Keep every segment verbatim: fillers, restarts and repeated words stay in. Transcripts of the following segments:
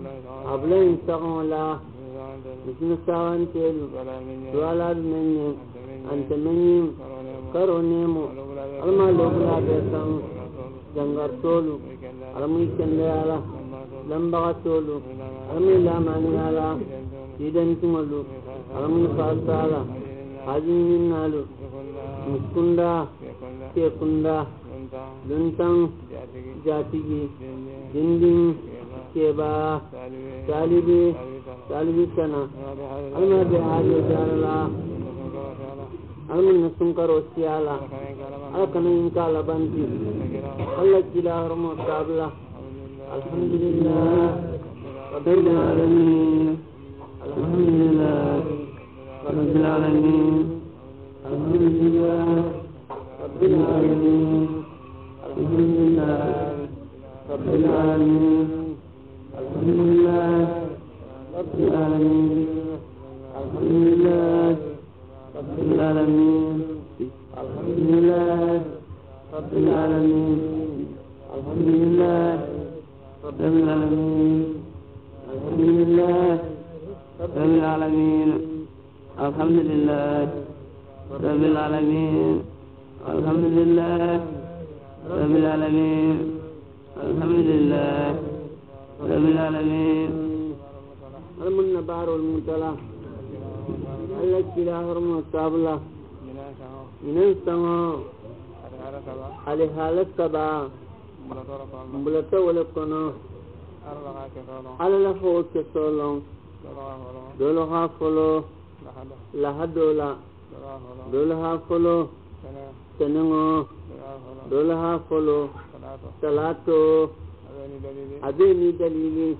ablen sagola isna sawan telu wala menni ante menni karonemo alma logla besan jangar tolu alamu kende ala lamba tolu alamu lamani ala idan tumalu alamu fasala hajin nalu muskunda kekunda luntang jatigi dinding keba talibi talibi sana alma be hajo jala alma nasunkaro siala alkanin kala banti Allah kila harmo tabla alhamdulillah rabbil alamin alhamdulillah rabbil alamin alhamdulillah rabbil alamin alhamdulillah rabbil alamin alhamdulillah rabbil alamin alhamdulillah rabbil alamin alhamdulillah rabbil alamin alhamdulillah rabbil alamin alhamdulillah rabbil alamin alhamdulillah rabbil alamin alhamdulillah rabbil alamin alhamdulillah rabbil alamin almunna barul mutala Allah kila harmo tabla inen sango ali halat saba mbulata wala kono ala la fo ke solon dolo ha folo la hadola dolo ha folo tenengo dolo ha folo salato abeni dalili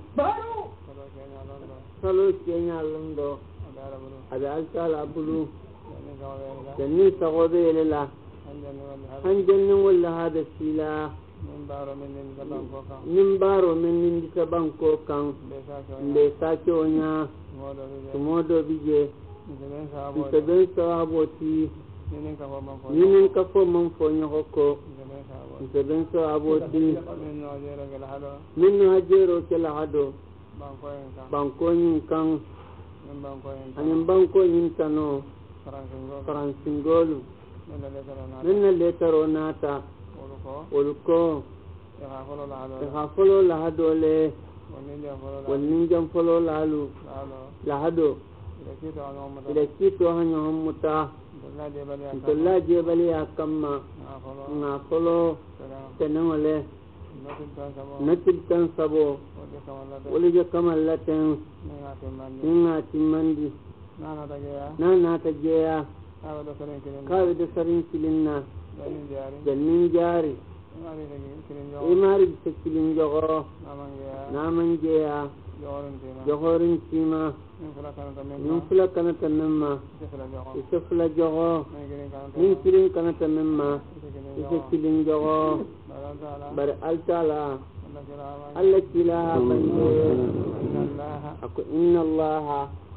salo kenya londo ada alkala bulu janni sagobe lela hanjanni wala hada sila nimbaro men nindi sabanko kan le sachonya tumodo bije seben sawaboti ninin kafo man fonyo hoko seben sawaboti min hajero kala hado banko yin kan anin banko yin tano faransingolu minna letaro nata ولكو يخافلو لهدو لي والنجم فلو لهلو لهدو إذا كيتو هنيهم متا انتلا جبلي أكما نافلو تنمو لي نتل تنصبو ولجا كما لتن نينا تماندي نانا تجيا كاوي دسرين كلنا jannin jari imari sekilin jogo naman jeya jogorin tima nin fula kanata memma isa fula jogo nin kilin kanata memma isa kilin jogo bari altala Allah kilaha bande aku inna allaha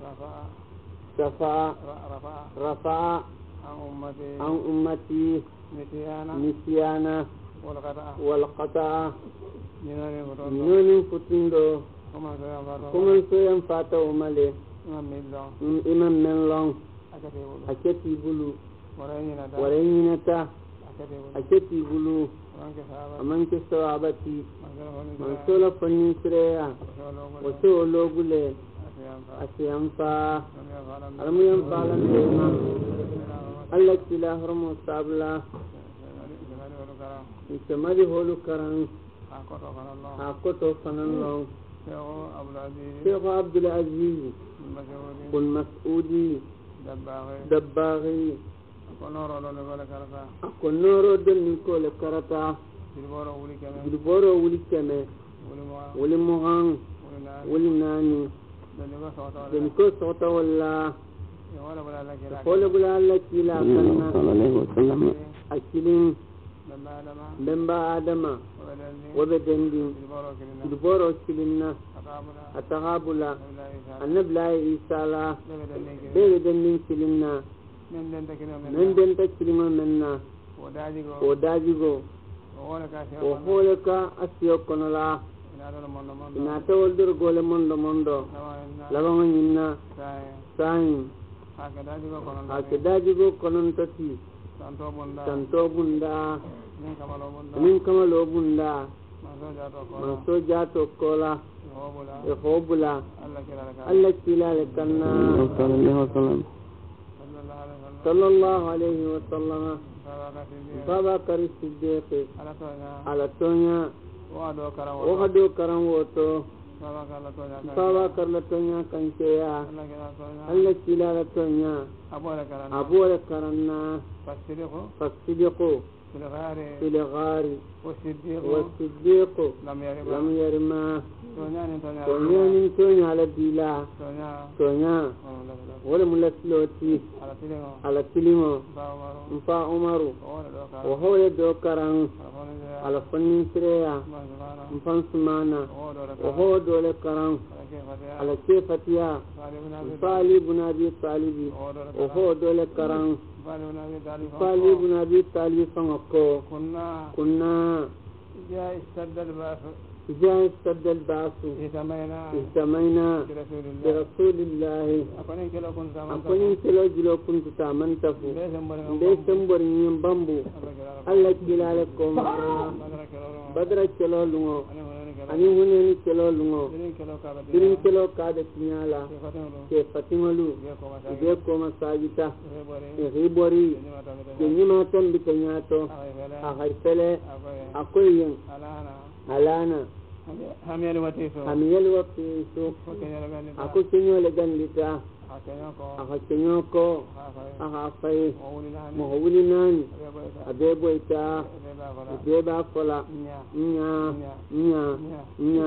safa rafa an ummati نسيانا والقطع نون فتندو كمن سيام فاتو مالي إمام من لون أكتي بلو ورينتا أكتي بلو أمانك سوابتي من سولا فنين سريا وسولو بلي أسيام فا ألميام فالا نيما Allah kila harmo sabla ismali holu karan akoto fanan long Sheikh Abdul Aziz kun Mas'udi dabbaghi akonoro lo le karata akonoro den ko le karata dilboro wuli keme wuli mohan wuli nani den ko sota wala wala bula Allah kila kanna akilin bamba adama wabedendi dilboro kilinna atahabula annabla isa la bebe dendin kilinna men den ta kilima menna o dajigo o holeka asiyo konola ina ta woldur gole mondo mondo labango nyinna sayin ake daji go konon tati tanto bunda min kamalo bunda manso jato kola e hobula Allah kilale kanna sallallahu alaihi wa sallama baba kari siddiqi ala tonya wahado karam woto baba karla tonya kanceya Allah kilale tonya abore karanna fasidiqo في الغار والصديق لم يرمى تونيا تونيا على الدلا تونيا ولا ملسلوتي على تلمو مفا عمر وهو يدو كران على فنين سريا مفا سمانا وهو دول كران على كيفتيا مفا علي بن أبي طالب وهو دول كران فالي بن أبي طالب فنقو كنا كنا جاء اشتد الباس جاء اشتد الباس اهتمينا اهتمينا برسول الله أكونين كلو جلو كنت تامن تفو ليس مبرين بامبو الله كلالكم بدر كلو لنو أني هنين كلو لنو درين كلو كادة نيالا كيف فتملو بيكو مساجتا غيبوري جنما تنبت نياتو أخيفلي أكوين ألانا hamiyal watiso hamiyal watiso ako kenyo le gandita aka kenyo ko aka fay mo wuli nani abebo ita abeba fola nya nya nya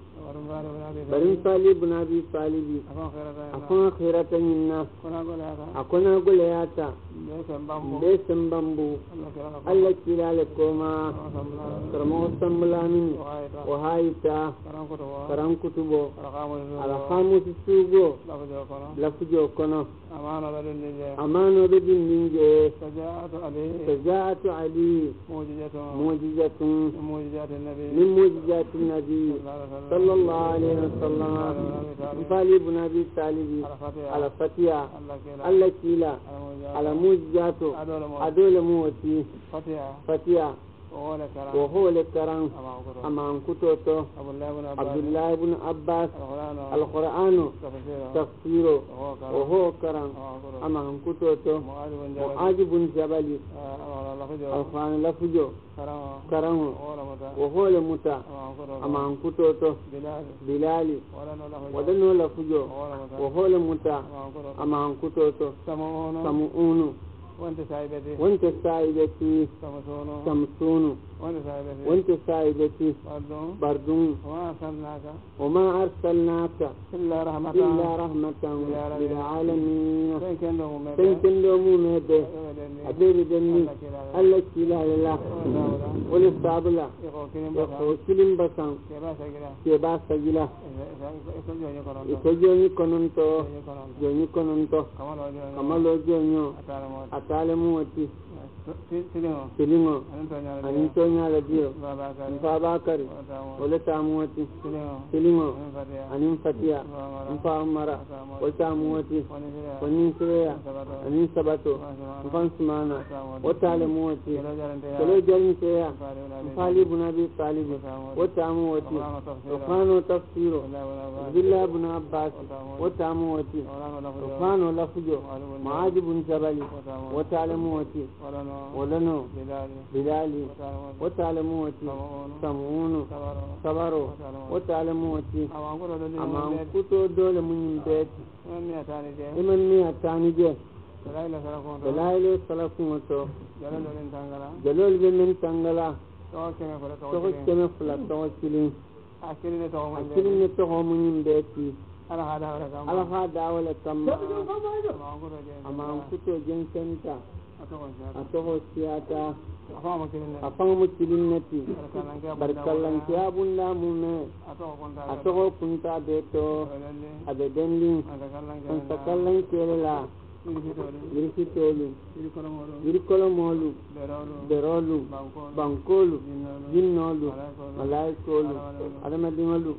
barin sali bun abi salibi afan khiratan inna akona goleyata besem bambu Allah kilale koma karamo sambulamin wa haita karan kutubo ala khamus sugo lafujo kono amano be dinje sajaatu ali mu'jizatun mu'jizatun nabi min mu'jizatun nabi sallallahu alaihi wasallam fali ibn abi talib ala fatiha Allah kila ala mu'jizatu adole muwati fatiha وهو الكرام أما أنكتوتو عبد الله بن عباس القرآن تفسيره وهو كرام أما أنكتوتو معاذ بن جبل القرآن لفجو كرام وهو المتع أما أنكتوتو بلال ودنو لفجو وهو المتع أما أنكتوتو سمعون وانت سايبتي وانت سايبتي سمسونو سمسونو وانت سايبتي وانت سايبتي بردون بردون وما أرسلناك وما أرسلناك إلا رحمة إلا رحمة للعالمين تنكن لهم مهده أبير دني الله كلا لله ولستابلا يخو كلم بسان كبا سجلا يسجوني كننتو جوني كننتو كمالو جونيو تعلموا وتي سليمو أن تونيا لديو نفابا كري ولا تاموتي سليمو أن فتيا نفامرا ولا تاموتي ونسيا أن سبتو نفانسمانا وتعلموا وتي كلو جلنتيا نفالي بنابي طالب وتاموتي وقانو تفسيرو بالله بن عباس وتاموتي وقانو لفجو معاذ بن جبل وتعلموا وتي ولنو بلالي وتعلموا وتي سمعون صبروا وتعلموا وتي أما أنكتو دول من بيت إمن مئة تاني جي دلائل سلفون وتو جلول بمن تنغلا توقف كما فلا توكلين أكلين توقف من بيتي ala hada wala kama ama kuto jinsenta atoko siyata afang mukilinati barkallan kiyabunda mume atoko kunta beto abe dending sakallan kelela yirikitolu yirikolomolu berolu bankolu jinnolu malaikolu adamadingolu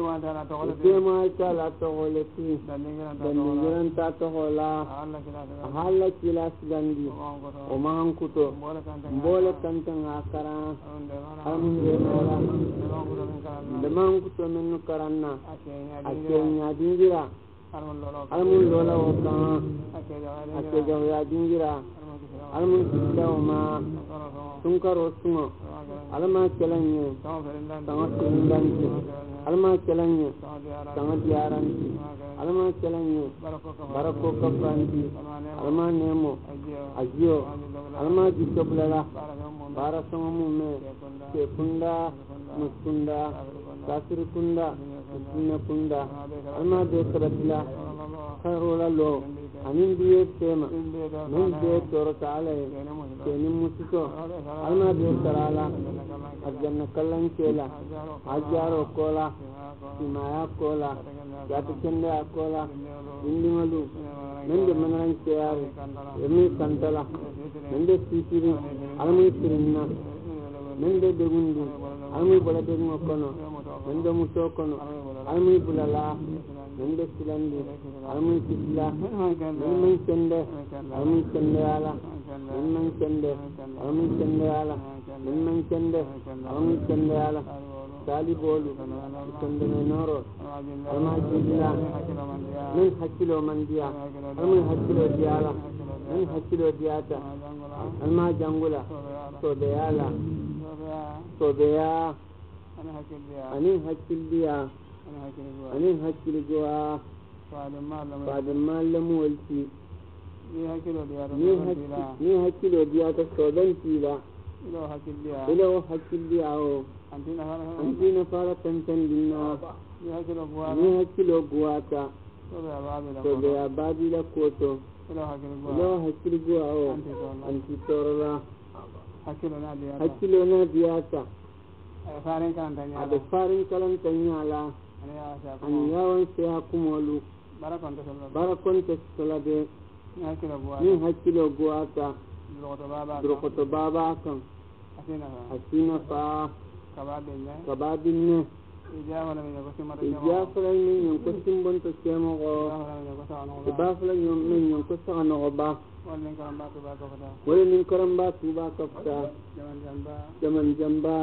dema tala togoleti dandingiranta togola hala kila silandi o mahankuto mbole kantanga kara alhamdulillah demankuto mennu karanna akenya dingira almun lola waka ake jawya dingira almun silawma tunkaro sungo alma kelanye tanga tindanti alma kelanye tanga diaranti alma kelanye barako kafanti alma nemo ajiyo alma jikoblela barasongo mume kekunda muskunda kasirikunda muskunda alma de karatila karola lo anin biye tema min biye toro taala keni musito alma de tarala aljanna kallan kela ajaro kola simaya kola yatu kende kola indingalu mende manaran kiyari emi kantala mende sisiri almi tirinna mende degundu almi bala degungo kono mende muso kono almi bulala mende silandi almi tisla men kende almi kende ala men kende almi kende ala men kende almi kende ala tali bolu kende noro alma jidila men hakilo mandiya almi hakilo diala men hakilo diata alma jangula to de ala to de ya ani hakil diya ani hakil goa fadin malamu walti ni hakilo diya ni hakilo diya ta so dan tila ilo hakil diya ilo hakil diya o antina fara antina fara tantan dinna ni hakilo goa ni hakilo goa ta to de abadila koto ilo hakil goa ilo hakil goa o anti torala hakilo na diya hakilo na diya ta farin kalantanya ada farin kalantanya la an yawan sai hakumolu barakon ta barakon ta salabe ni hakilo goa ni hakilo goa ta drokoto baba kan asina asina fa kabadinne kabadinne ijafala min yakosimata ijafala min yakosim bonto kemo go ibafala min yakosana no ba walin karamba tuba ko fata walin karamba tuba ko fata jaman jamba jaman jamba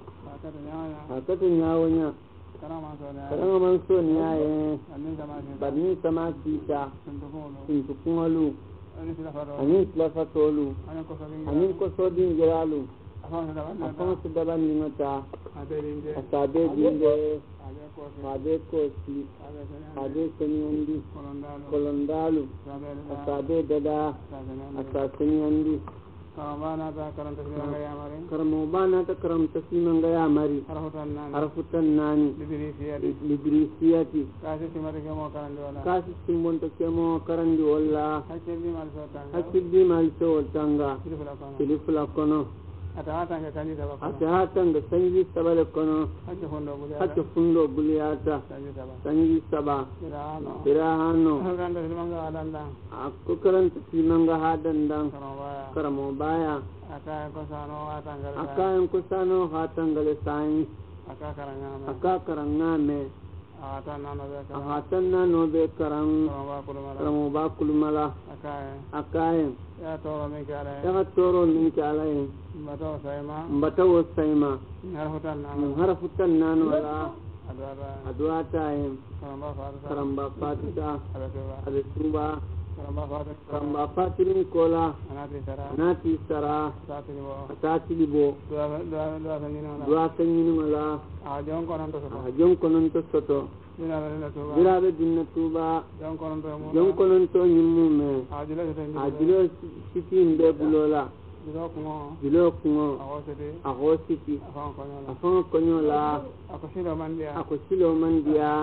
hakata nyawanya karama man so nyaye badni sama sita tuntukungolu anin lafatolu anin ko sodin giralu afan su daban nimata asabe dinde abe kosi abe senyandi kolondalu asabe dada asasenyandi karamana ta karanta simanga ya mari karamobana ta karanta simanga ya mari harfutan nani harfutan nani librisiyati librisiyati kasi simari kemo karandi wala kasi simbonto kemo karandi wala hakilli mal sotanga hakilli mal sotanga tilifula kono atahata kanji daba atahata kanji sabale kono hakka fondo buliyata hakka fondo buliyata kanji saba irahano irahano karanta simanga adanda akko karanta simanga hadandang karamo baya akayan kosano hatangale akayan kosano hatangale sai akakarangame akakarangame ahatanna no be karang ahatanna no be karang karamo ba kulmala akayan akayan ya toro min kala ya toro min kala mbato sayma mbato sayma harfutan nanu harfutan nanu wala adwara adwata em karamba fatita karamba fatita abe suba karamba fatirin kola anati sara anati sara satilibo satilibo dua dua sanyina dua sanyina wala ajon konon to soto ajon konon to soto birabe dinna tuba jon konon to mo jon konon to nyimmu me ajilo ajilo sitin de bulola bilo kungo bilo kungo agositi agositi afan konyola afan konyola akosilo mandia akosilo mandia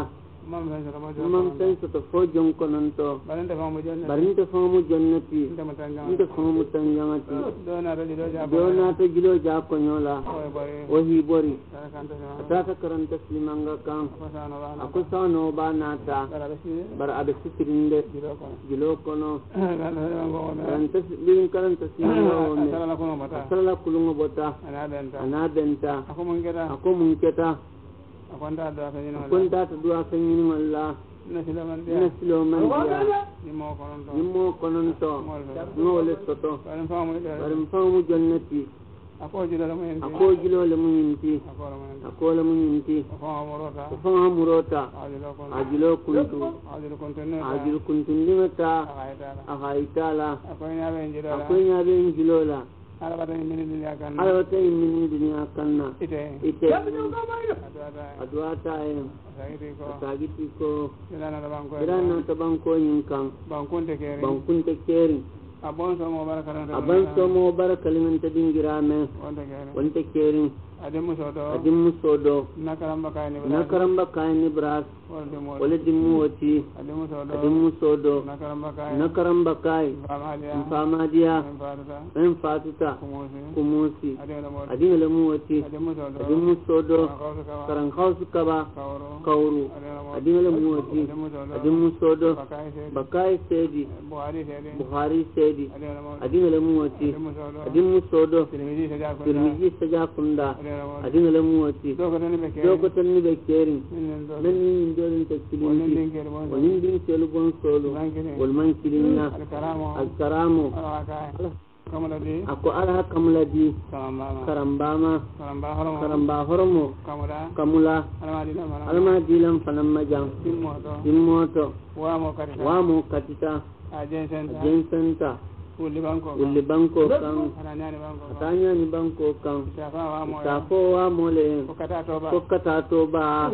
mam tan so to fo jon kononto barinte famu jannati inte famu tanjangati dona to jilo ja konyola o hi bori atata karanta simanga kan akusano ba nata bar abe sitirinde jilo kono karanta bin karanta simanga me sala kulungo bota anabenta akomun keta akonda da fanyina akonda ta duwa fanyina walla nasilo man dia nimo kononto ngole soto barim famu jannati ako jilo le munyinti ako le munyinti famu murota ajilo kuntu ajilo kuntu ndimata ahaitala ako nya ben jilola alabata min dunya kanna alabata min dunya kanna ite ite adwata ay sagiti ko irana banko irana to banko nyinkan bankunte keri bankunte keri abon so mo barakaran abon so mo barakalan ta dingirame wonte keri adimu sodo adimu sodo nakaramba kayni nakaramba kayni bras wala dimu wati adimu sodo adimu sodo nakaramba kay nakaramba kay famadiya en fatuta kumusi adimu lamu wati adimu sodo karan khausu kaba kauru adimu lamu wati adimu sodo bakai sedi buhari sedi adimu lamu wati adimu sodo tirmidhi saja kunda adina la muwati doko tan ni be kering men ni ndolin te kilin woni din selu bon solo wal man kilina al karamu kamuladi ako ala kamuladi karambama karamba horomo kamula alma dilam fanam majam immoto wamo katita ajensenta Uli banko uli banko kan atanya ni banko kan safo wa mole kokata toba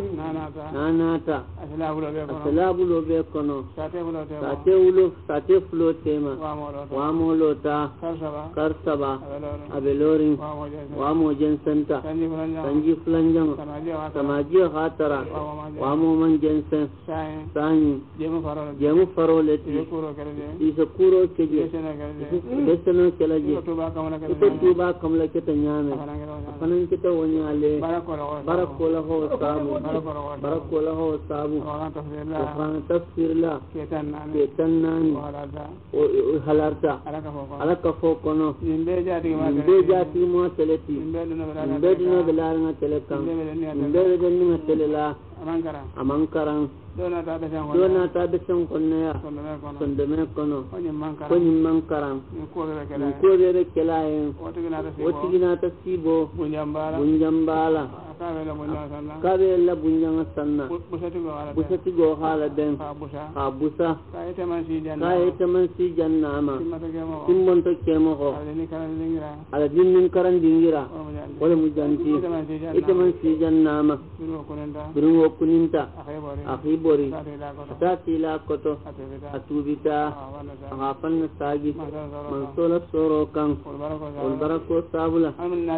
nanata asalabu lo be kono sate ulo sate flo tema wa molo ta karsaba abelori wa mo jensenta sanji flanjang samaji hatara wa mo man jensen sani jemu farole ti isa kuro keje desana kelaje ito tuba kamla kita nyame fanan kita wonyale barakola ho sabu barakola ho sabu qur'an tafsir la ketanani o halarta alaka fo kono imbe jati mo teleti imbe dino belaranga telekan imbe denni telela amankara amankara dona ta besan dona ta besan konneya sondeme kono koni mankaran ko bere kelayen wotigina ta sibo bunjambala bunjambala kabela bunjanga sanna busati go hala den abusa kayete man si janna kayete man si janna ma timmon to kemo ko ala dinnin karan dingira wala mujanti ite man si janna ma buru kuninta akhibori tati la koto atubita hafan sagi mansola soro kan wal barako sabula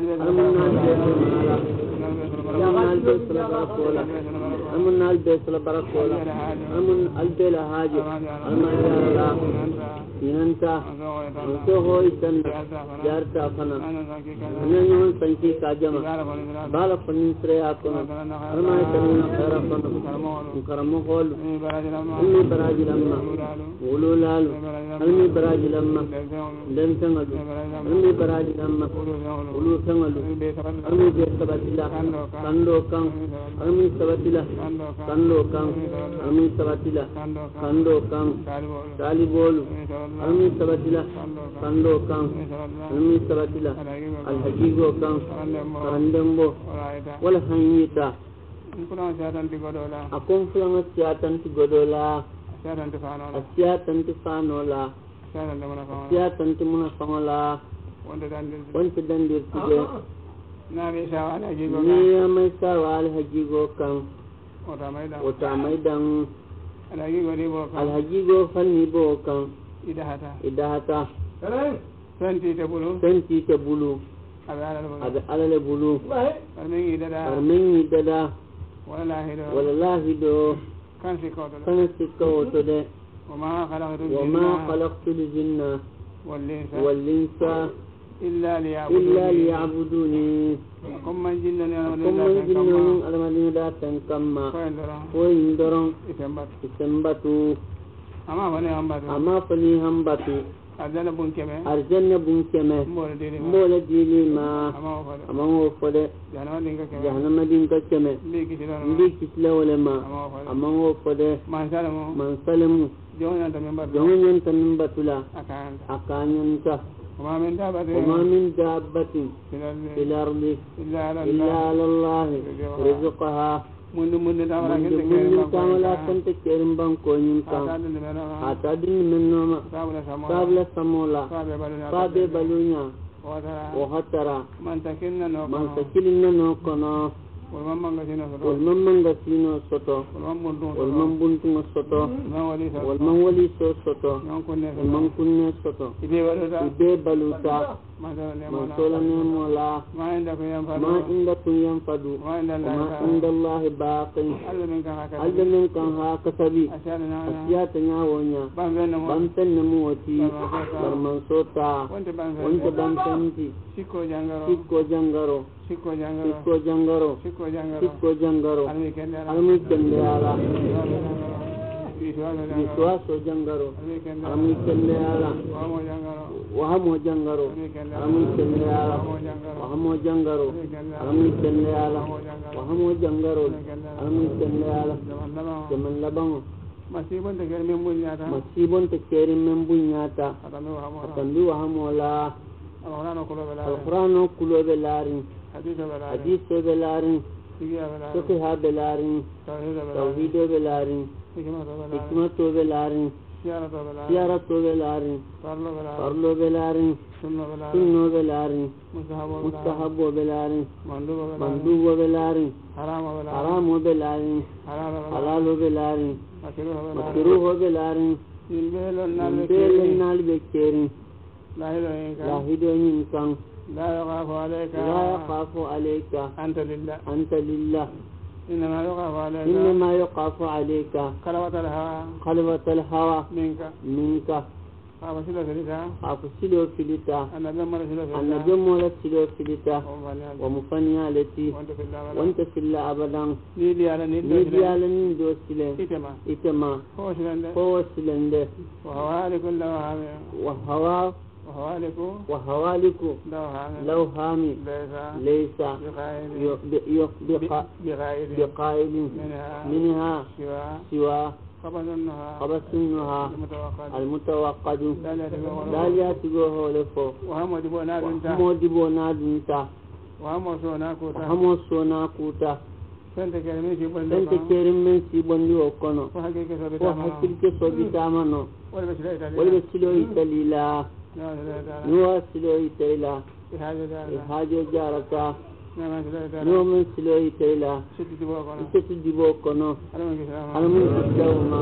amun besla barakola amun al besla barakola amun al bela haji amun ya inanta so hoitan jarta fana nanyon sanki kajama bala fanin sre akona arma tanina khara fana karamu hol almi baraji lamma ululalu almi baraji lamma dem tangalu almi baraji lamma ulu tangalu almi be sabatila kando kan almi sabatila kando kan almi sabatila kando kan talibolu almi sabatila kando kan almi sabatila alhajigo kan randembo wala hanyita kuna siatan ti godola akon fulanga siatan ti godola siatan ti fanola siatan ti fanola siatan ti muna fanola siatan ti muna fanola wonde dandir wonde dandir tije na be sawala hajigo kan ni mai sawala hajigo kan ota maidan ota maidan alhajigo ni bo kan alhajigo fanni bo kan idahata idahata senti te bulu senti te bulu ada alale bulu armengi dada armengi dada wala hido wala hido kan sikka kan sikka woto de وما خلقت وما خلقت الجن والإنس إلا إلا ليعبدوني كم من جن كم من جن المدينة لا تنكما وين درون إسمبتو أما فني همبتو أما فني همبتو أرجنا بنكمة أرجنا بنكمة مولا ديلي ما أما هو فده جهنم دينك كمة بيك سلا ولا ما أما هو فده من سلمو من سلمو جون أنت من بطلا جون أنت من بطلا أكان أكان أنت وما من دابة وما من دابة في الأرض إلا على الله رزقها من من دابة من كاملا كنت كريم بانكو يمكن أتادين من نوما قبل سمولا قبل بلونيا وهترا من تكلنا من تكلنا نوكنا والمن منغسينو سوتو والمن بنتو سوتو والمن ولي سوتو والمن كنة سوتو إبه بلوتا من سولا نمولا ما عندكم ينفدو وما عند الله باقي هل من كان هكذبي أشياء تناويا بانتن نموتي برمان سوتا وانت بانتنتي سيكو جانغارو سيكو جانغارو سيكو جانغارو سيكو جانغارو سيكو جانغارو سيكو جانغارو almi kende ala biswaso jangaro almi kende ala wahamo jangaro almi kende ala wahamo jangaro almi kende ala wahamo jangaro almi kende ala zaman labango masibon te keri men bunyata masibon te keri men bunyata atambi wahamo la alqur'ano kulo be larin haditho be larin fiqha be larin tawhid be larin hikmat be larin siyara be larin farlo be larin sunno be larin mustahab be larin mandubo be larin haram be larin halal be larin makruh be larin belon nal be kerin lahido yin kan لا يخاف عليك لا يخاف عليك أنت لله أنت لله إنما يخاف عليك إنما يخاف عليك خلوة الهوى خلوة الهوى منك منك خاف سلو فلتا خاف سلو فلتا النبي مولى سلو فلتا النبي مولى سلو فلتا ومفنيا التي وانت في الله أبدا نيدي على نيدي على نيدو سلو إتما إتما هو سلنده هو سلنده وهوالك اللوهامي وهوا وهوالك وهوالك لو هامي ليس بقائل منها سوى خبثنها المتوقد لا يأتيه لفو وهم دبونا دنتا وهم سونا كوتا sente kerim men si bondi o kono ko hakilke sobitamano wolɓe silo italila nuwa silo itayla hajo jarata nuwa men silo itayla isetu dibo kono alamun kittawma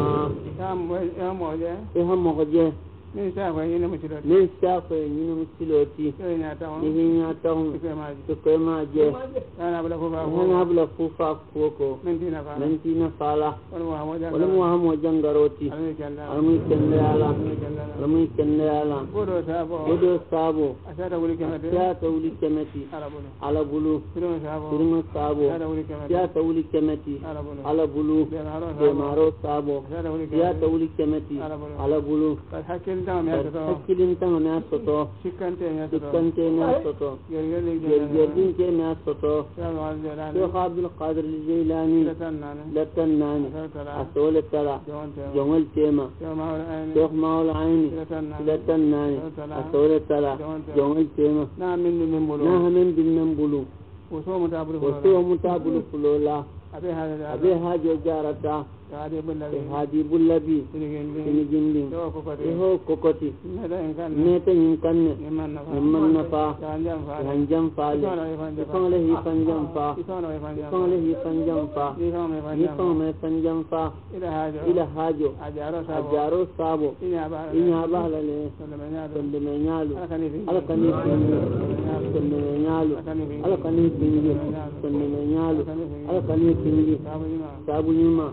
e hammoje min sa ko yina musilo min sa ko yina musiloti ni hinya tahu to ko ma je ana bla ko ba ana bla fu fa ko min dina fa min dina fala wala mo ha mo jangaroti almi kende ala almi kende ala godo sabo godo sabo asata wuli kemati asata wuli kemati ala bulu firma sabo firma sabo asata wuli kemati ala bulu be maro sabo asata wuli kemati ala bulu hakilin tanga na soto sikante na soto yergin ke na soto Sheikh Abdul Qadir al-Jilani latannani asole tala jongol tema Sheikh Maul Aini latannani asole tala jongol tema na min min bulu na min bin bulu waso mutabulu waso mutabulu fulola abe hada abe hajo jarata hadi bullabi ini jindi ho kokoti neta yin kanne man nafa hanjam faale ifang le hi panjam fa ifang le hi panjam fa ifang me panjam fa ila hajo ajaro sabo inya bahla le sonde me nyalu ala kani sonde me nyalu ala kani bingi sonde me nyalu ala kani bingi sabu nyima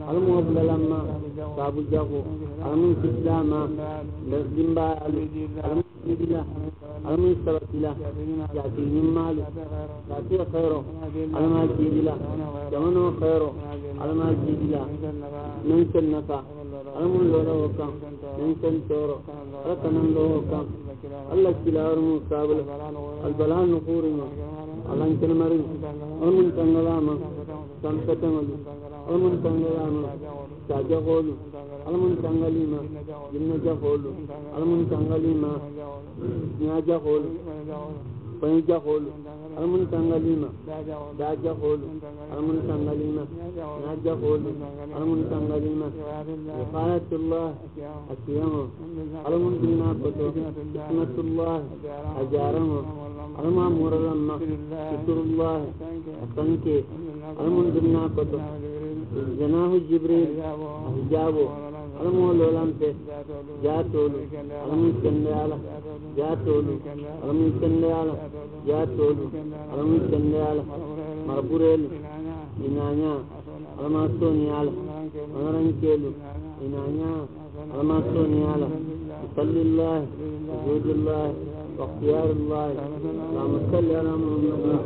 almuhabla lamma sabu jago almun islama limba almudila almun sabatila yati nimmalu yati khairo alma jidila jamano khairo alma jidila min sunnata almun lola wakam min sun toro rakanan lo wakam allah kilar musabal albalan nuqurina alan kanmarin almun tangalama samsatangulu almun tangalama sajaqulu almun tangalima jinna jaqulu almun tangalima nya jaqulu pani jaqulu almun tangalima da jaqulu almun tangalima nya jaqulu almun tangalima qalatullah asiyama almun dinna bato sunnatullah ajarama alma muralamma zikrullah asanke almun dinna bato janahu jibril hijabu alamu lolamte jatolu alamu kendala jatolu alamu kendala jatolu alamu kendala marburel inanya alama soniala amarankelu inanya alama soniala sallallahu wujudullah واختيار الله اللهم صل على محمد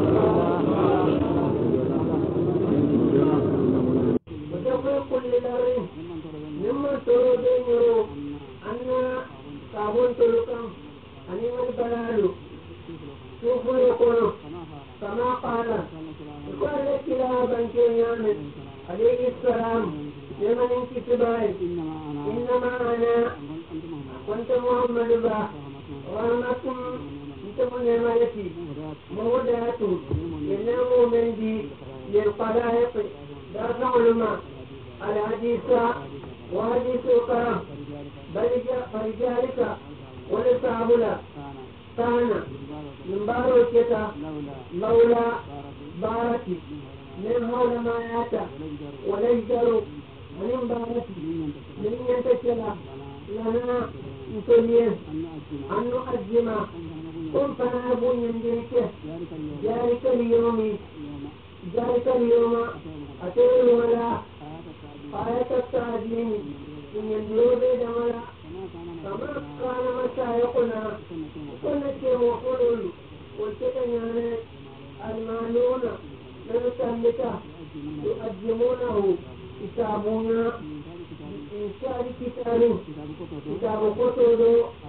كل دارين مما سرودين يرو أن صابون تلقم أن البلال شوفوا يقولوا كما قال قال كلا بنكيان عليه السلام لمن انكتبائي إنما أنا كنت محمد با ورحمكم انتم نعمتي مودات ينام من دي للقلائق درس علماء الحديث وحديث الكرم برجالك ولسابلا كان من باروكتا لولا بارتي من حول ما ياتا وليجر من بارتي من ينتشلا لنا نسليه أن نؤجم قم فنابو يندرك ذلك اليوم ذلك اليوم أتير ولا آية التعجيم إن يندلو دملا كما كان مشايخنا كنا شيء وقلل والتكنيان المالون لنسلك يؤجمونه كتابنا إن شاء كتاب كتاب قصد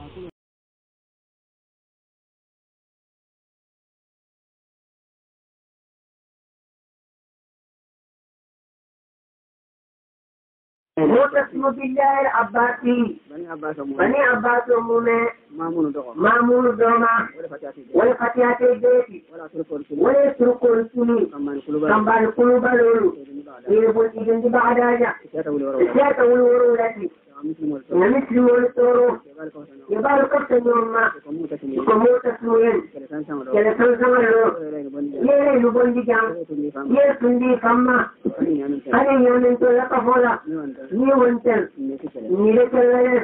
اسم بالله العباسي بني عباس أمومي مامون دوما والفتيات البيت ولا يتركوا السنين كم القلوب لولو يربون إذن بعد هذا سياتة والورولة نمسلم والتورو يبال قصة يوما يقوموا تسوين كلا سنسمرو يرين بندي جام يرسندي كما هل يمن تلقى فولا نيوانتل نيلتل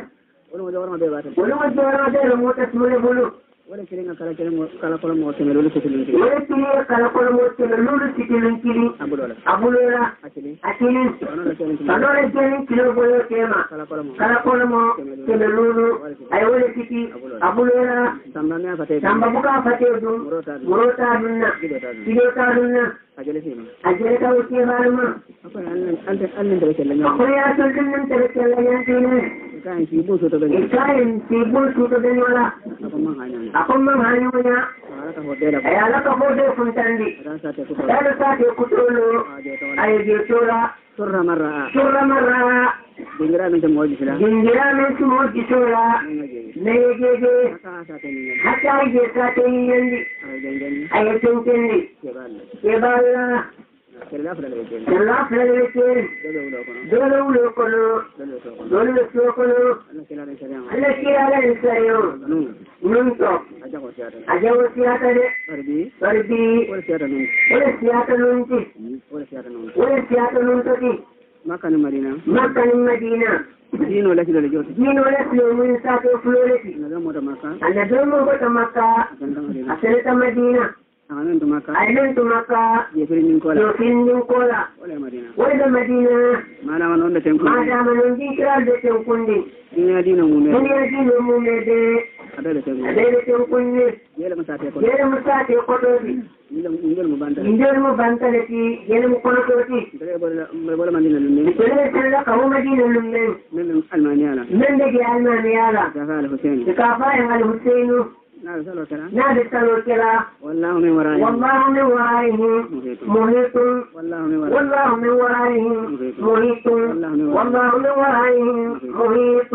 ولو جورا ده موت اسمه بولو ولا كلنا كلا كلا كلا كلا موت من لولو كتلين كلي ولا كلنا كلا كلا موت من لولو كتلين كلي أبولولا أبولولا أكلين أكلين أنا لكلين كيلو بولو كيما كلا كلا موت من لولو أيوة كتي أبولولا سامبنا فتى سامبنا فتى دوم مروتا دونا كيلوتا دونا أجلسينا أجلسا وكي هالما أقول أن أنت أن تبتلنا أقول يا سلطان أنت تبتلنا فينا كائن سيبون سوتو دنيا كائن سيبون سوتو دنيا أقوم من هانيونا أيا لك فوزي فنتاندي هذا ساتي كتولو أي جيتولا سر مرة سر مرة جنجرا من تموج سلا جنجرا من تموج سلا نيجي حتى يجي ساتي يندي أي تنتندي يبالا كلا فلا لكين كلا فلا لكين دولو لوكلو دولو لوكلو أنا كلا لنسيو نونتو أجاو سياتا ده فربي فربي ولا سياتا نونت ولا سياتا نونتي ولا سياتا نونت ولا سياتا نونتي ما كان مدينة ما كان مدينة دين ولا كلا لجوت دين ولا كلا من ساتو فلولتي أنا دوم وتا مكة أنا دوم وتا مكة أسرة مدينة amen to maka amen to maka ye firin ko la yo firin ko la wala madina wala madina mana man onda ten ko mana man ndi kral de ten kundi dina dina mu me dina dina mu me de adale ten ko adale ten kundi yele musate ko yele musate ko to bi ndel mu banta ndel mu banta le ti yele mu kono to ti dere bola bola madina lu ne dere tan la ko madina lu ne men almaniya la men de almaniya la ka fa al husaini ka fa al husaini نعم سلو كلا نعم سلو كلا والله من ورائهم والله من ورائهم محيط والله من ورائهم والله من ورائهم محيط والله من ورائهم محيط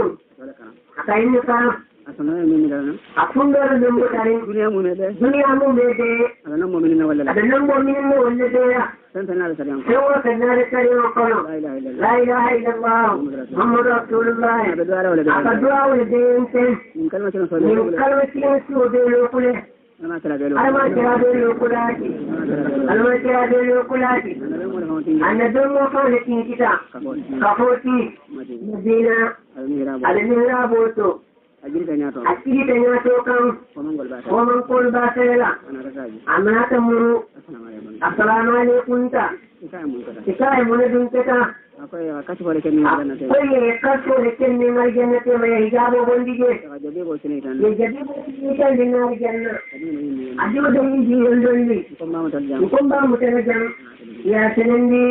فإنك أصلا من مدرنا أصلا من مدرنا دنيا ممدة دنيا ممدة هذا نمو مننا ولا لا هذا نمو مننا ولا لا سنتنا لسريان سوى كنا لسريان قلوا لا إله إلا الله لا إله إلا الله محمد رسول الله أبدوا ولا دين أبدوا ولا دين من كلمة نصلي من كلمة نصلي لوكله أنا ترى بيلو أنا ترى لوكلاتي أنا ترى لوكلاتي أنا دم فولتي كذا كفوتي مدينة المهراب وتو أجري تنياتو أجري تنياتو كم ومن قول باسلا أنا تمرو السلام عليكم تا إكاي من دنتك أكوي كشف لك من الجنة أكوي كشف لك من الجنة ما يجاب بندقة جدي بوسني كان يجدي بوسني كان من الجنة أجيب دنيجي يلدني كم ما مترجم كم ما مترجم يا سنندي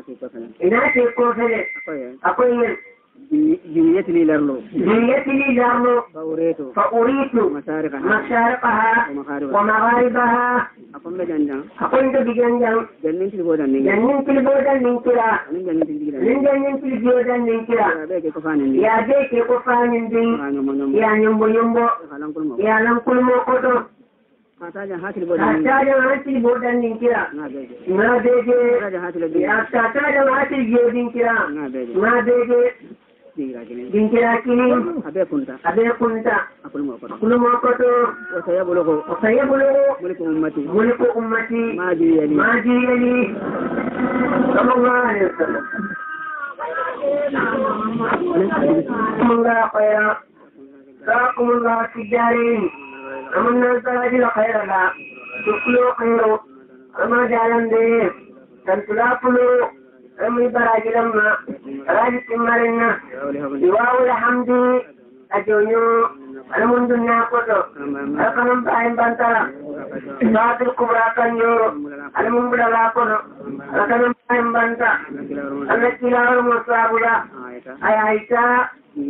إناتي كوفلة أكوي جريت لي لرلو جريت لي لرلو فأريتو فأريتو مشارقها مشارقها ومغاربها أقوم بجنجان أقوم بجنجان جنين تلبودان نيجا جنين تلبودان نيجا من جنين تلبودان من جنين تلبودان نيجا يا بيك كفان دي يا بيك كفان دي يا نيمبو يمبو يا لانكول موكوتو Kataja hati libodan kataja hati libodan ninkira na beje na beje kataja hati libodan ya kataja hati libodan ninkira na beje na beje dinkira kini abe kunta abe kunta akul mokoto akul mokoto wa sayabulugo wa sayabulugo mulku ummati mulku ummati maji yali maji yali sallallahu alaihi wasallam Allah khayra جزاكم الله في الدارين أمنا الزواج خير لا تقلوا خيرو أما جعلن دي تنتلاقلوا أمي براج لما راج تمارنا دواء الحمد أجونيو أنا منذ الناقض أكنم باهم بانتلا ساعة الكبرى كنيو أنا منذ الناقض أكنم باهم بانتا أنا كلا المصابلا أي عيسى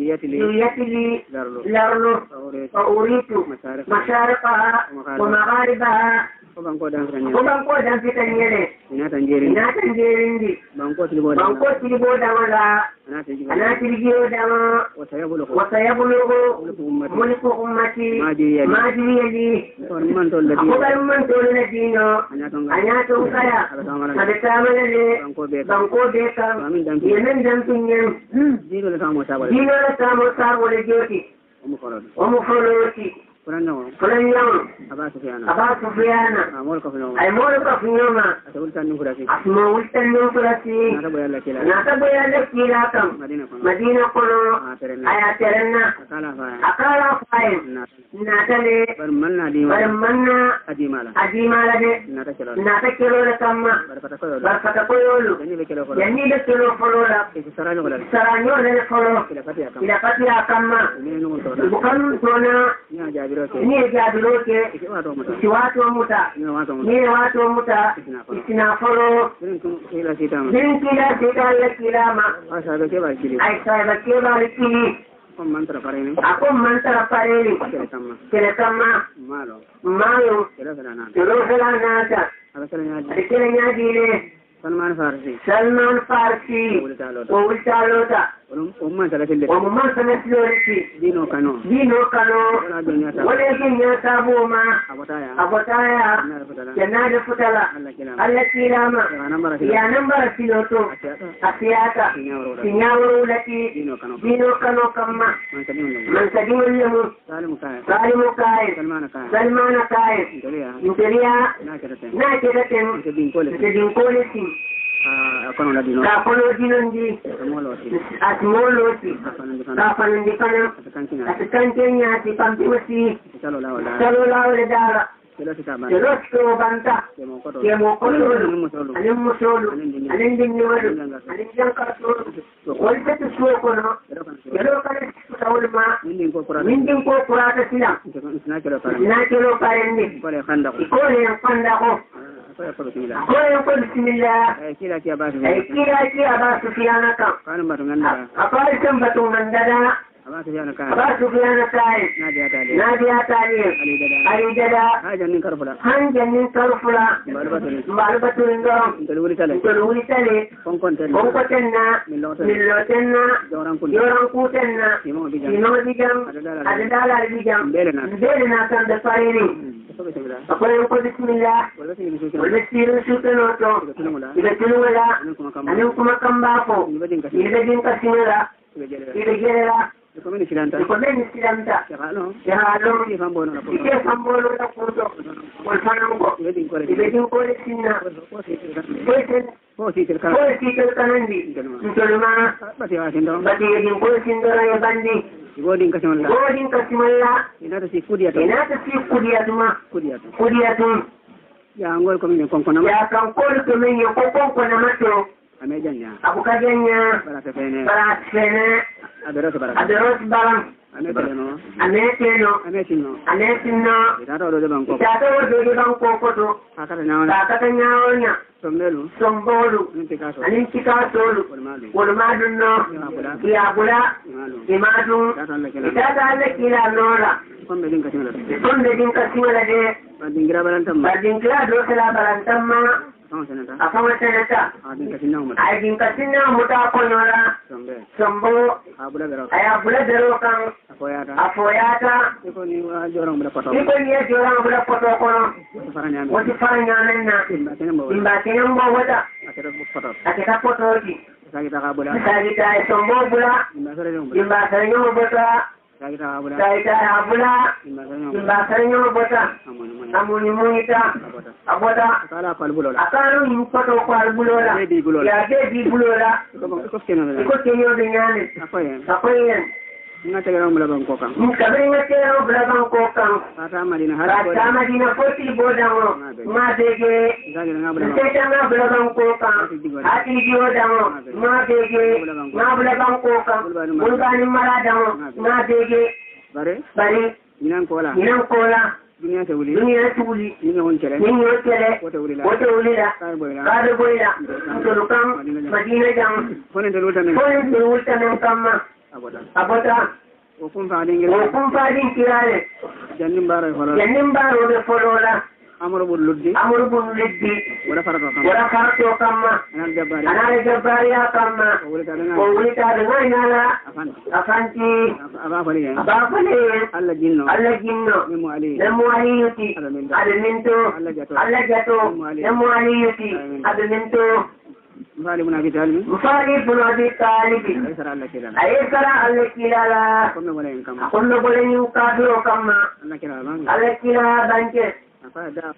يتلي لرلو فأريد مشارقها ومغاربها Bangko dan Kenya. Bangko dan Kenya. Ina tanjeri. Ina tanjeri ndi. Bangko tilibo. Bangko tilibo dama. Ana tilibo. Ana tilibo dama. Wasayabulu. Wasayabulu. Mulku ummati. Maji yali. Maji yali. Orman tol ladi. Ako man tol ladi no. Anya tong. Anya tong kaya. Ada tamana le. Bangko beka. Bangko beka. Amin dan. Yemen dan pinyen. Dino le samo sabole. Dino le samo sabole joti. Omu korod. Omu koroti. Kurang Kurang Aba Sufyana. Aba Sufyana. Amol ko fino. Ay mol ko fino ma. Atul tan nungurasi. Asma ultan nungurasi. Nata boya la kila. Nata boya la kila kam. Madina kono. Madina kono. Aya terenna. Akala fa. Akala fa. Nata le. Bar manna di. Bar manna. Ajimala. Ajimala de. Nata kilo. Nata kilo la kamma. Bar pata koyo. Bar pata koyo. Yani be kilo folo. Yani be kilo folo la. Isi saranyo la. Saranyo la folo. Kila patia kam. Kila patia kamma. Ni nungun to. Bukan tona. Ni ajabiro ke. Ni ajabiro Loke, isi watu wa muta, ni watu wa muta, isina folo, kila sita ma, din kila sita la kila ma, asa be ke ba kili, ay sa ba ke ba kili, ko mantra pare ni, ako mantra pare ni, kele tamma, kele tamma, malo, malo, kele sana na, kele sana na ta, ala kele nyaji, kele nyaji le, Salman Farsi, Salman Farsi, o ultalota. Umman salatin wa mumman sanatiloriti dino kano dino kano wala jinya sabuma abotaya abotaya janada futala alla kilama ya nambara siloto asiyata sinyawru lati dino kano kamma man kadimul yamu salimu kai salmana kai interiya na kedaten kedin kolesi kono la dino ka kono dino ndi atmoloti ka fanandi kana atkankenya ti pampimasi salo lawo le dara kelo sita ban kelo sito banta kemo koto kemo koto musolu anin musolu anin dinni wadu anin janka solu wal betu suo kono kelo kala sawulma min din ko kura min din ko kurata sila sina kelo kala na kelo kayendi ko le khanda ko ko le khanda ko ko ko bismillah ko le ko bismillah ay kila ki abasu ay kila ki abasu fiyana kan kan batu nganda akwai kan batu nganda abasu yana kan abasu fiyana kai nadia tali nadia tali ali dada ali dada hajan nin karfula han jannin karfula balbatu balbatu ndom ndel wuri tale ndel wuri tale kon kon ten kon ko tenna millo millo tenna joran kun yoran ku tenna imo bijam ino bijam adala bijam belena belena kan da farini ko bismillah akwai ko bismillah wala sini bisu wala sirin sutano to ida tunula anin kuma kan bako ida din kasinala ida gerela ko min silanta ko ben silanta ya no ya no ki fambono na ko ike sambolo da kudo wal fanango ida din ko ida din ko sinna ko si ko sen ko si tel kan ko si tel kanandi ntolma bati wa sindo bati din ko sindora ya bandi godin kasimalla godin kasimalla ina ta si kudiya to ina ta si kudiya tuma kudiya to kudiya tum ya ngol ko min kon kon ya kan ko ko min yo ko ko na mato ame janya abu kajanya bara ta fene bara fene adoro to bara adoro balam ame teleno ane teno ame sinno ane sinno ita to do de banko ita to do de banko ko to akata nyawana akata nyawana sommelu sombolu nin tikaso anin tikaso wal madun no ya bula imadu ita ta alle kila nora kombe din kasimala kombe din kasimala de badingira balantam badingira do sala balantam ma akama senata adin kasinna umma adin kasinna muta ko nora sombe sombo abula garo aya bula dero kan afoyata afoyata ko ni wa jorong bula poto ko ni jorong bula poto kono faranya mi wati faranya nanna imba tenembo imba tenembo wata atero poto ateka poto ki sagi ta kabula sagi ta sombo bula imba sare nyombo imba sare nyombo bota sagi ta kabula sagi ta abula imba sare nyombo imba sare nyombo bota amuni munita abota kala ko albulola akaro yin poto ko albulola di bulola ya de di bulola ko keno ko kenyo de nyane akoyen akoyen nga tegara mula bang kokang kabring nga tegara mula bang kokang ata madina har ko ata madina poti bodango ma dege ngage nga bula bang teta nga bula bang kokang ati bodango ma dege nga bula bang kokang bulbani maradango ma dege bare bari minan kola minan kola dunia tewuli dunia tewuli ni ngon cele ni ngon cele wote wuli la wote wuli la kar boyla kar boyla tolukam madina jam fonen de lulta men fonen de lulta men kamma abota abota o kum fa dingel o kum fa din kirale jannim baro folo jannim baro de folola amuru bul luddi amuru bul luddi wala farato kam wala farato kamma anal jabbari anal jabbari kamma o wuli ta dana o wuli ta dana inala afan afanti aba fali aba fali alla jinno alla jinno nemu ali nemu ali yuti adaminto alla jato nemu ali yuti adaminto mfali muna bitali mfali muna bitali aysara alla kilala aysara alla kilala konno wala en kam konno wala en kadro kamma alla kilala man alla kilala banke فدا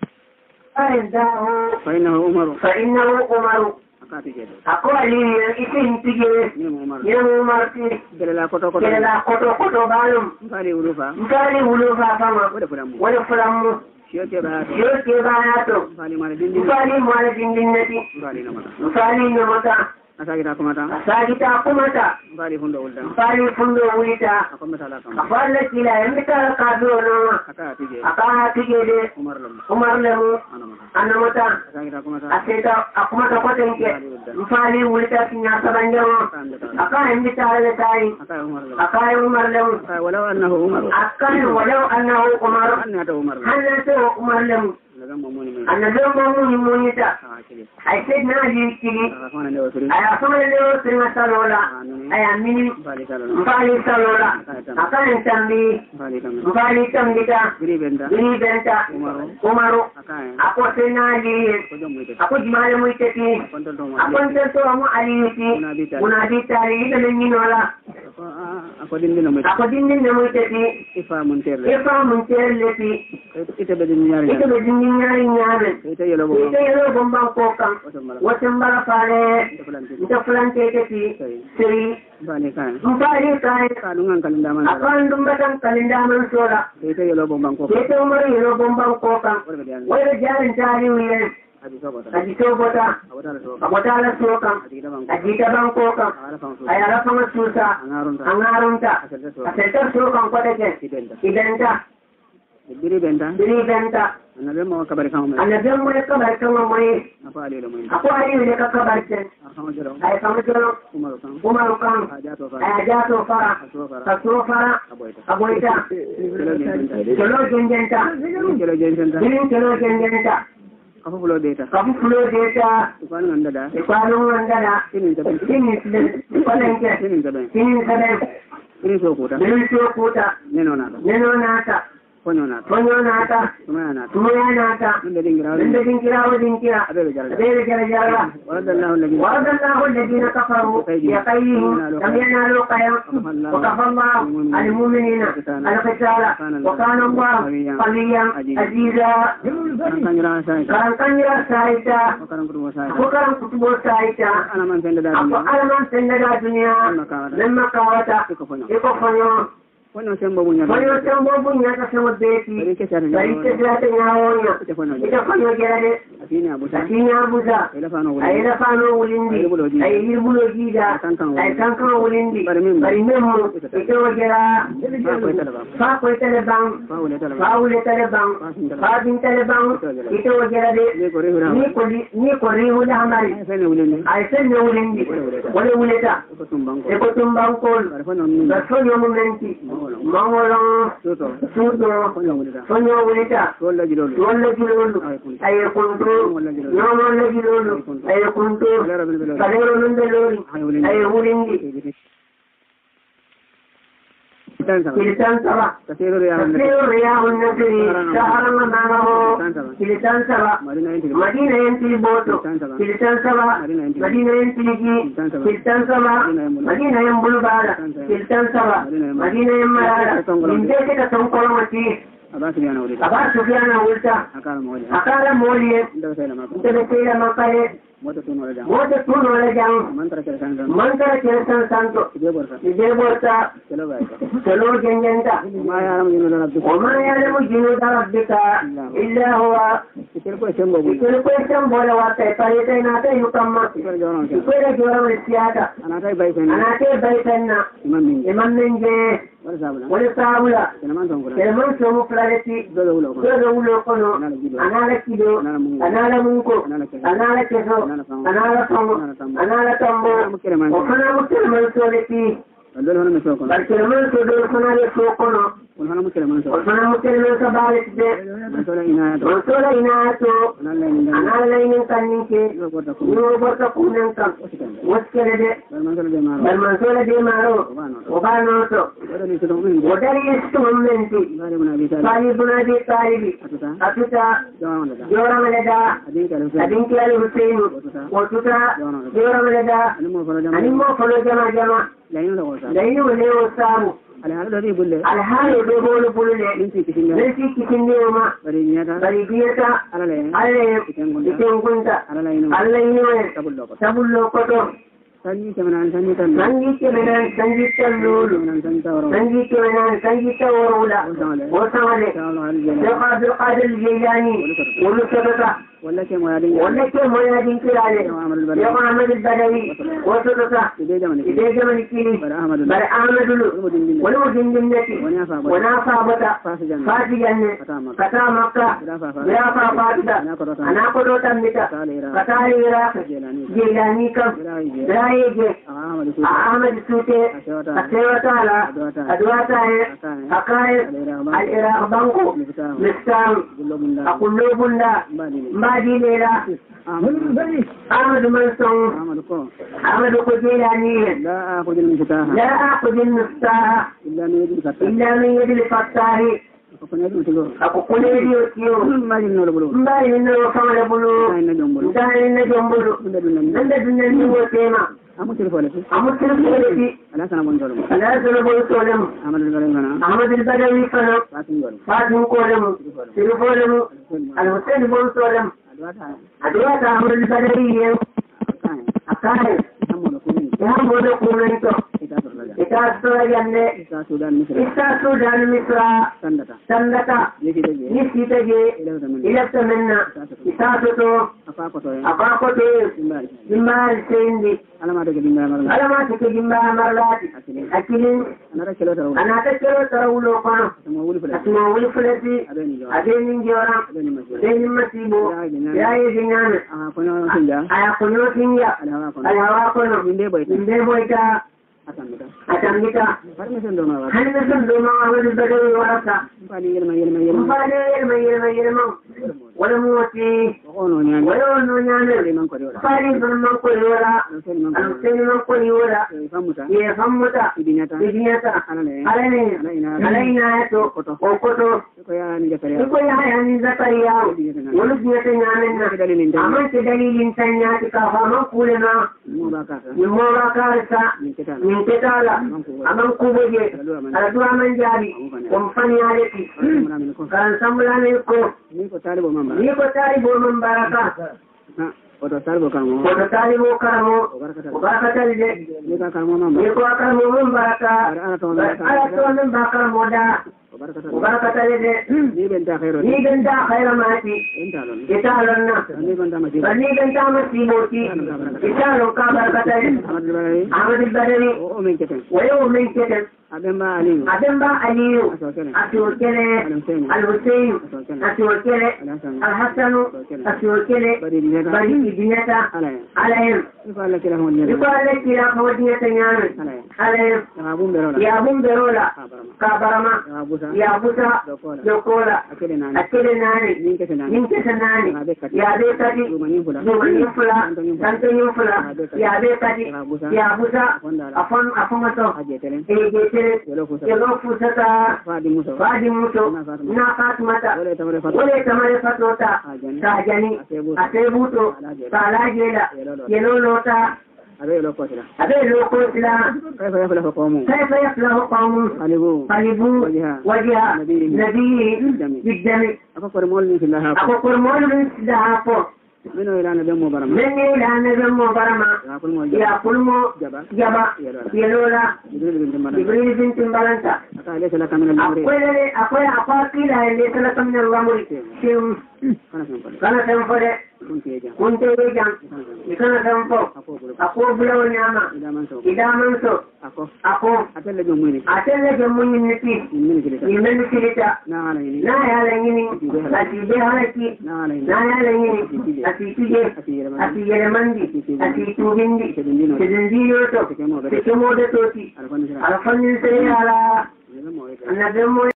فإنه فإنه عمر فإنه عمر akati jede ako ali isin tige ni umar ni umar ti la koto koto la koto koto balum mfali ulufa mfali ulufa kama wala fulamu wala fulamu shoke ba to shoke ba to mfali mala dindi mfali mala dindi nati mfali na mata mfali na mata asagi ta kumata asagi ta kumata mfali fundo ulda mfali fundo ulita akometa la kam afalla kila yamita ka do no aka tije aka tije de umar lam umar lam anamata asagi ta kumata aseta akumata ko tenke mfali ulita kinya sabanjawo aka yamita le tai aka umar lam aka umar lam aka walau annahu umar aka walau annahu umar anna ta umar hanna to umar lam annabi mamuni munita ay said na ali kili ay afana leo sirna salola ay amini mbali salola akan tambi mbali tambita bini benta umaru ako sena ali ako jimale muitati ako ntelto amu ali yuti munabita ali ile nyinola ako din din mo ako din din na mo tati ifa mun terle ifa mun terle ti ite be din nyari ite be din nyari nyari ite yelo bo ite yelo bomba ko kan watambara pare ite fulante tati seri bani kan bani kan kanungan kalindaman akan dumbatan kalindaman sola ite yelo bomba ko ite umar yelo bomba ko kan wala jarin jari wiyen Aji sobota, abotala soka, ajita bangkoka, ayala pang susa, angarunta, aselta soka kota ke, identa, biri benta, biri benta, anabe mo kabar kamu, anabe mo kabar kamu mai, apa ali lo mai, apa ali le kabar ken, ay kamu jero, umaru kan, aja to fara, to fara, aboita, kelo jenjenta, kelo jenjenta, kelo jenjenta. Kamu flow data. Kamu flow data. Ipanu andada. Ipanu andada. Ini tabe. Ini palenke. Ini tabe. Ini tabe. Ini sokuta. Ini sokuta. Neno nata. Neno nata. Ponyo nata. Ponyo nata. Sumaya nata. Sumaya nata. Nde dingira. Nde dingira wa dingira. Abe jara. Abe jara jara. Waradallahu alladhina. Waradallahu alladhina kafaru. Yaqayhim. Lam yanalu qayam. Wa kafallahu al-mu'minina. Al-qitala. Wa kana Allah qawiyyan aziza. Kanjira sai. Kanjira sai ta. Wakaran kutubo sai. Wakaran kutubo sai ta. Alaman senda da dunia. Alaman senda da dunia. Lemma kawata. Iko fanyo. Ponyo sembo bunya. Ponyo sembo bunya ta sembo beti. Dari kesana. Dari kesana nyawonya. Ita fanyo gerade. Asini abusa. Asini abusa. Ila fano wulindi. Ila fano wulindi. Ay hirbulo jida. Ay kankan wulindi. Bari memo. Ito wagera. Fa ko tele bang. Fa wule tele bang. Fa bin tele bang. Ito wagera de. Ni ko ni ko ri wula hamari. Ay sene wulindi. Wale wuleta. Eko tumbang kol. Barfono momenti. Mangolong. Suto. Fonyo wuleta. Wala jilolu. Wala jilolu. Ay kuntu. Nomo lagi lulu. Ay kuntu. Kalero nunde lulu. Ay wulindi. Kilitan sawa. Kasiru riyahun nasiri. Saharan nanaho. Kilitan sawa. Madina yenti boto. Kilitan sawa. Madina yenti ligi. Kilitan sawa. Madina yang bulubara. Kilitan sawa. Madina yang marara. Inde kita tongkol mati. Aba Sufyana ulita. Aba Sufyana ulita. Akara moli. Akara moli. Nda sayna mako. Nda sayna makale. Moto tuno la jang. Moto tuno la jang. Mantra kera santo. Mantra kera santo. Ide borsa. Ide borsa. Chalo bai. Chalo jengenta. Ma yaram jinu la rabbi. Oma yaram jinu la rabbika. Illa huwa. Ikir ko sembo bu. Ikir ko sembo la wate parete nata yukamma. Ikir jono. Ikir jono siata. Anata bai fenna. Anata bai fenna. Imam min. Imam minje. Wala sabula. Wala sabula. Kenaman tongkula. Kenaman somu planeti. Dodo ulo kono. Dodo ulo kono. Anala kido. Anala munko. Anala keso. Anala fango. Anala tambo. Okana mukere mansoleti. Dole hono meso kono. Barkere manso dole kono le so kono. Hono mukere manso. Okana mukere manso balet de. Mansola inato. Mansola inato. Anala inin kaninke. Yo borta ko. Yo borta ko nan kan. Waskere de. Mansola de maro. Mansola de maro. Obano to. Wadani to min. Wadani estu momenti. Bari buna bi tali. Bari buna bi tali. Atuta. Atuta. Jawana da. Jawana da. Adin kala Hussein. Adin kala Hussein. Watuta. Jawana da. Animo folo jama. Animo folo jama jama. Laino da wasa. Laino ne wasamu. Alhaalo dadi bulle. Alhaalo do bolu bulle. Ninti kitinga. Ninti kitinga ma. Bari nyata. Bari biyata. Alale. Ale. Itengunta. Itengunta. Alalaino. Alalaino. Tabullo ko. Tabullo ko to. Sanji kemenan sanji tan. Sanji kemenan sanji tan lulu. Sanji tawro. Sanji kemenan sanji tawrula. Wasale. Jaqa bil qadir jilani. Wulu sabata. ولا كم ويادين ولا كم ويادين كلاله يا محمد البدوي وصدقة إذا جمني إذا جمني كيني بر أحمد بر أحمد ولو جن جنتي ونافع بتا فاسي جنة كتا مكة برافع فاسدا أنا كروت أمتا كتا العراق جيلاني كم رايج أحمد سوتي أسيرة على أدواتا أكاي العراق بانكو مستام أقول له بندا Mbadi Lela Ahmad Mansong Ahmad Kujilani لا أخذ المفتاح لا أخذ المفتاح إلا من يد الفتاح إلا من يد الفتاح ako kuneedio tiyo mbaɗi noɗo ɓolo mbawi hinno famale bulu inna jombolo daninna jombolu nande dunne ndiwo tema amo téléphone ti amo téléphone ti ala sana bon tolo ala sana bon tolem amadou badawi fana amadou badawi fana fatim gol fatim kolem téléphone mu al hussein bon tolem adwata amadou badawi yen akaye amono ko min amono ko min to ita so yande ita sudan misra ita sudan misra sandata sandata yeki taje yeki taje ilata minna ita to apa ko to apa ko to immal sendi alama de gimba mar alama de gimba marlati akilin anara kelo taraw anata kelo tarawlo kono mo wuli fula asma wuli fulati adeni njora adeni masibo yayi dinyana ah kono sinja aya kono sinja alawa kono inde boyta inde boyta atamita atamita permission do ma permission do ma wala badawi warata fali yelma yelma yelma fali yelma yelma yelma wala muwati ono nyane wala no nyane man ko wala fali man ko wala sen man ko wala famuta ye famuta idinata idinata alane alane alaina to koto koto ko ya ni zakariya ko ya ya ni zakariya wala dinata nyane na amma ke dalilin tanya ka fa man kulena mo baka ni mo baka sa ni kita min ketala aman kuboje ala duwa man jaabi kom fani aleti kan samulane ko ni ko talibo mamba ni ko talibo man baraka ha oto talibo kamo oto talibo kamo baraka de ni ka kamo mamba ni ko kamo man baraka ala to man baraka moda baraka de ni ben ta khairo ni ben ta khairo mati entalon italon na ni ben ta mati ni ben ta mati moti italon ka baraka de amadou badawi amadou badawi o men keten wayo men keten ademba aliyu ademba aliyu atiwokele alhussein atiwokele alhassanu atiwokele bari idinata alayhim iko alla kila hawdinata ñaami alayhim yabum berola ka barama yabuta jokola akkele naani nin kese naani yabe kadi jumanin fula tantoñin fula yabe kadi yabuta afon afomato eje yelo fusata fadi muso na fatimata wale tamare fatota tajani asebuto talajela yelo lota abe lo kotila abe lo kotila kayfa yaflahu qawmun kayfa yaflahu qawmun qalibu qalibu wajha nabi biddami akokor molni fillaha akokor molni fillaha po mino ila nabi mo barama meno ila nabi mo barama ya kulmo jaba yelola jibril bin timbalanta akale sala kamina lamri akwele akwele akwakila ile sala kamina lamri sim kana temfore kunte jam ikana tempo ako bulaw nyama idaman so ako ako atelle jomuni atelle jomuni niti imeni kilita na ala yini na ala yini ati de halaki na ala yini na ala yini ati tije ati yeremandi ati tubindi sedindi yoto kemo de toti alfanni sere ala anademo